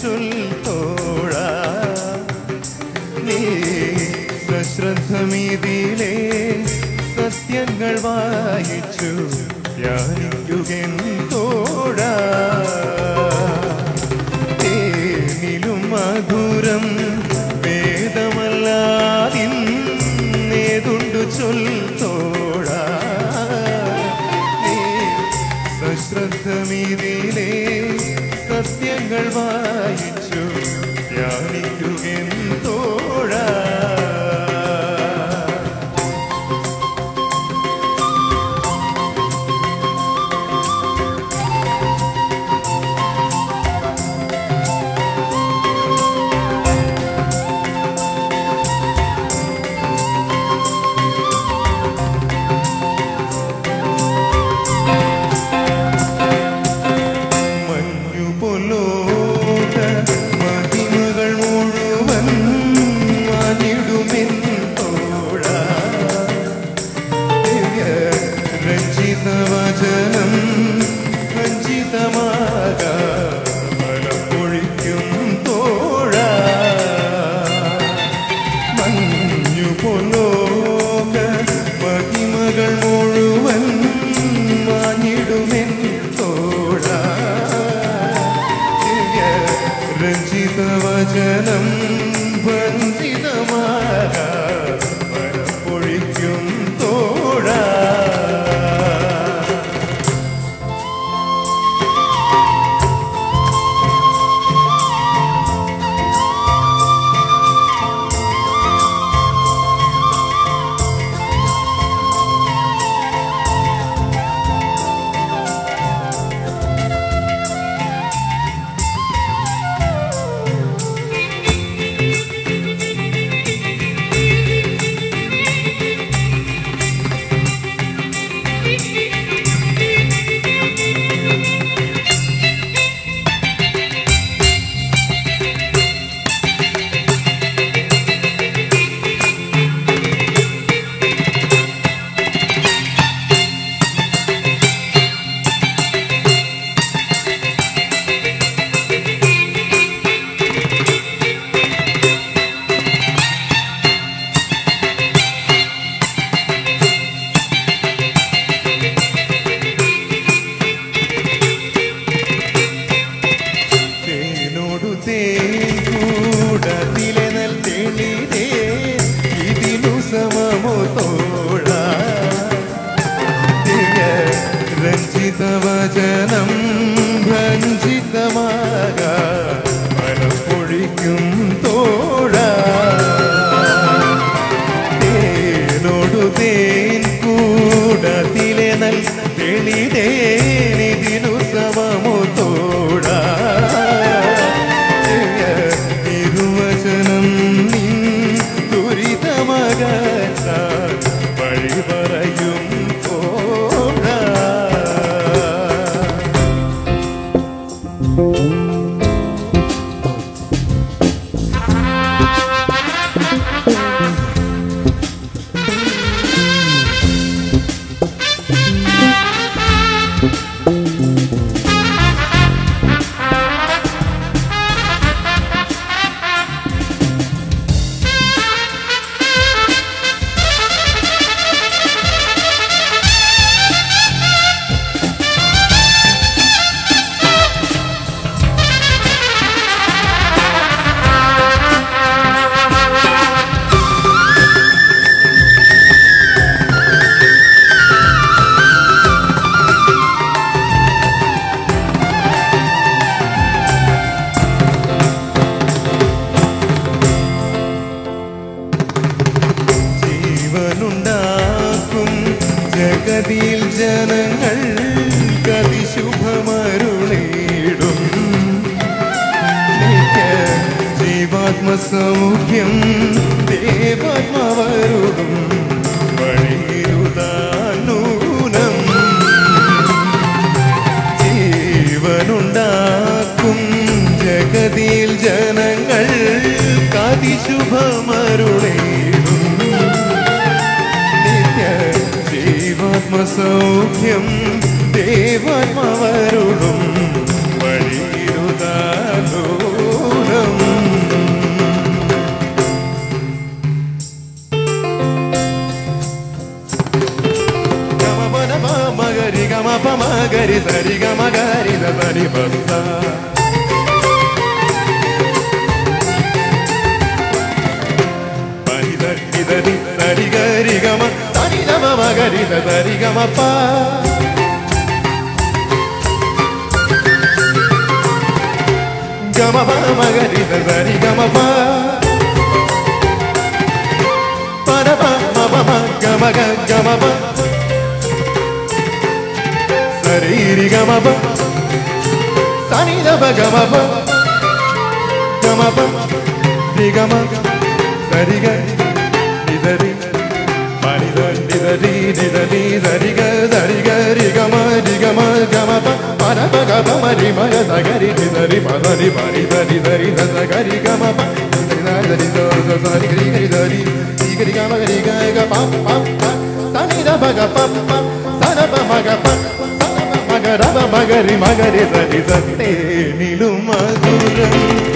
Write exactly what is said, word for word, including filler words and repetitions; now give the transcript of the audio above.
ചൊല്ലോഴ നീ സശ്രദ്ധമിതിലെ സത്യങ്ങൾ വായിച്ചു ധ്യാനിക്കുകൻ തോഴ തേനിലും മധുരം വേദമല്ലാതിന്നേതുണ്ടു ചൊല്ലോഴ നീ സശ്രദ്ധമിതിലെ സത്യങ്ങൾ വായിച്ചു ധ്യാനിക്കുകൻ തോഴ രഞ്ജിതവചനം വഞ്ചിതമായ വരപ്പൊഴിക്കും തോഴ രഞ്ജിതവചനം ഭഞ്ജിതമാക വരപ്പൊഴിക്കും തോഴ തേനോടു തേൻ കൂടത്തിലെ നൽ തെളിതേനിതിനു സമമോ തോഴ തിരുവചനം നിൻ ദുരിതമകറ്റാൻ വഴി പറയും ജഗതിയിൽ ജനങ്ങൾ കതിശുഭമരുളേടും ജീവാത്മസൗഖ്യം ദേവാത്മാവരുടും വഴിയിരുതാനൂനം ജീവനുണ്ടാക്കും ജഗതിയിൽ ജനങ്ങൾ കതിശുഭമരുളേടും ജീവാത്മസൗഖ്യം ദേവാത്മാവരുടും വഴിയിരുതാനൂനം പ മഗരി സരി ഗ മഗരി സരി പസ പനി സരി സരി സരി ഗരി ഗ മ സരി ഗ മ മഗരി സരി ഗ മ പ ഗ മ പ മഗരി സരി ഗ മ പ പ ര പ മ പ മ ഗ മ ഗ ഗ മ പ സരി രി ഗ മ പ സനി ധ പ ഗ മ പ ഗ മ പ രി ഗ മ സരി ഗ രി ധ രി പനി ധ രി ധ രി രി ധ രി സരി ഗ സരി ഗ രി ഗ മ രി ഗ മ ഗ മ പ പ ര പ ഗ പ മ രി മ ഗ സ ഗ രി രി ധ രി പ ധ രി പ രി ധ രി ധ രി ധ സ ഗ രി ഗ മ പ സരി ധ രി ധ സ സ രി ഗ രി ഗ രി ധ രി രി ഗ രി ഗ മ ഗ രി ഗ ഗ പ പ പ സനി ധ പ ഗ പ പ സ ര പ മ ഗ പ സ ര പ മ ഗ ര പ മ ഗ രി മ ഗ രി സ രി സ തേനിലും മധുരം